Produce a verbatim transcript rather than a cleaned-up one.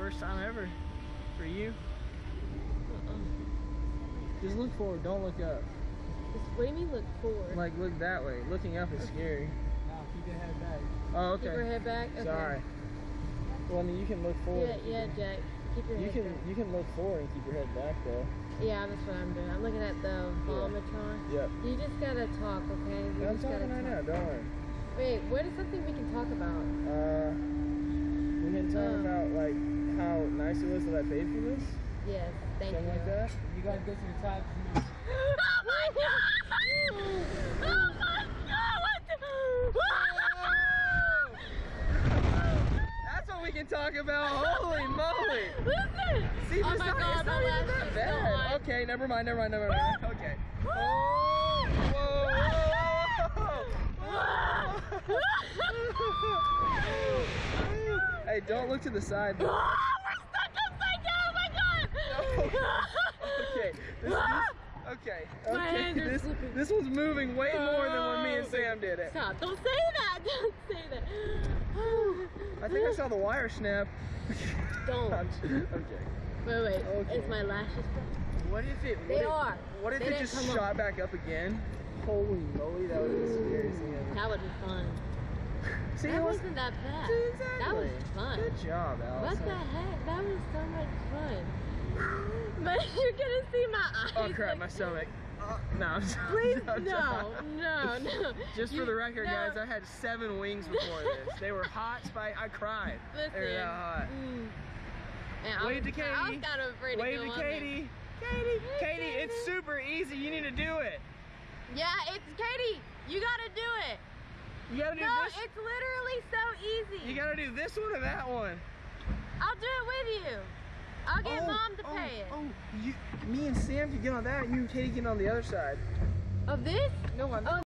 first time ever for you. Uh-uh. Just look forward, don't look up. Just, what do you mean look forward? Like look that way. Looking up is scary. No, keep your head back. Oh, okay. Keep your head back? Okay. Sorry. Well, I mean, you can look forward. Yeah, yeah, Jack. Keep your You head can back. you can look forward and keep your head back though. Yeah, that's what I'm doing. I'm looking at the Volmatron. Yep. You just gotta talk, okay? We I'm just gotta talking right now. talk. Don't worry. Wait, what is something we can talk about? Uh, we can talk Um, about like how nice it was that I paid for this. Yes, thank Something you. like that. You gotta go to the top. Oh my god! Oh my god! What the? That's what we can talk about. Holy moly! Listen! See, Oh it's my not, god, it's not the even lash that is bad. so Okay, never mind, never mind, never mind. Okay. Oh! Whoa! Whoa! Hey, don't look to the side. Though. Oh, we're stuck upside down! Oh my god! Okay. This, this, okay. My Okay. hands are This, slipping. this one's moving way more than when me and Sam did it. Stop! Don't say that! Don't say that! I think I saw the wire snap. Don't. Okay. Wait, wait. Okay. Is my lashes broken? What if it? What They if, are. What if They it didn't just come shot up. back up again? Holy moly, that would be the scariest thing ever. That would be fun. See, That it was, wasn't that bad. exactly. That was fun. Good job, What Allison. the heck? That was so much fun. But you're gonna see my eyes. Oh crap, like, my stomach. Uh, no, I'm sorry. Please, I'm no, sorry. no, no. Just You- for the record, no. guys, I had seven wings before this. They were hot spice. I cried. Listen. They were that hot. Mm. And I Wave was, to I was Katie. kind of afraid Wave to to go on there. Katie. Katie, Hey, Katie, it's Katie. super easy. You need to do it. Yeah, it's Katie. You gotta do it. You gotta do No, this. it's literally so easy. You gotta do this one or that one. I'll do it with you. I'll get oh, mom to oh, pay it. Oh, you, me and Sam can get on that, and you and Katie get on the other side. Of this? No, I'm. Oh,